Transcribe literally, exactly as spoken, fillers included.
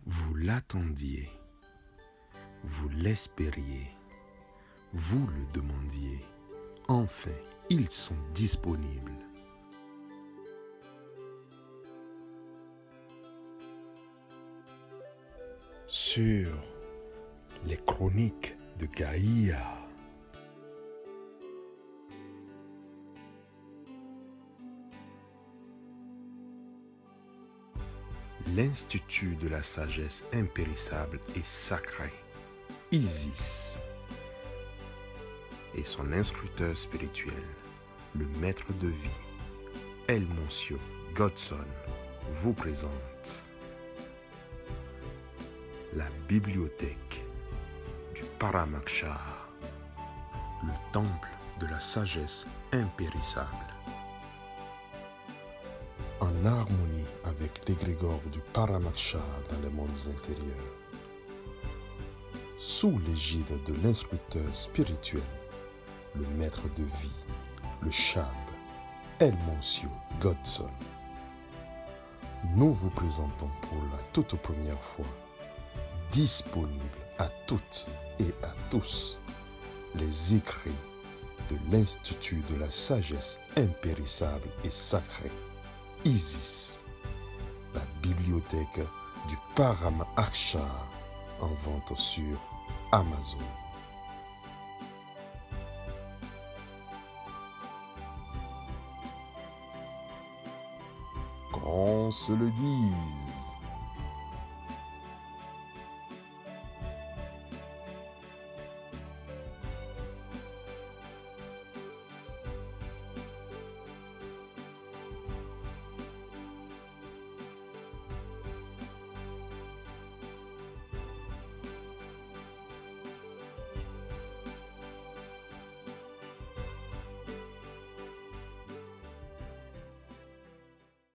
Vous l'attendiez, vous l'espériez, vous le demandiez. Enfin, ils sont disponibles. Sur les chroniques de Gaïa. L'Institut de la sagesse impérissable et sacrée, Isis, et son instructeur spirituel, le maître de vie, El Monsieur Godson, vous présente la bibliothèque du Paramaksha, le temple de la sagesse impérissable. En harmonie avec l'égrégore du Paramaksha dans les mondes intérieurs, sous l'égide de l'instructeur spirituel, le maître de vie, le Shab, El Monsieur Godson, nous vous présentons pour la toute première fois, disponible à toutes et à tous, les écrits de l'Institut de la sagesse impérissable et sacrée, Isis, la bibliothèque du Paramaksha en vente sur Amazon. Qu'on se le dise,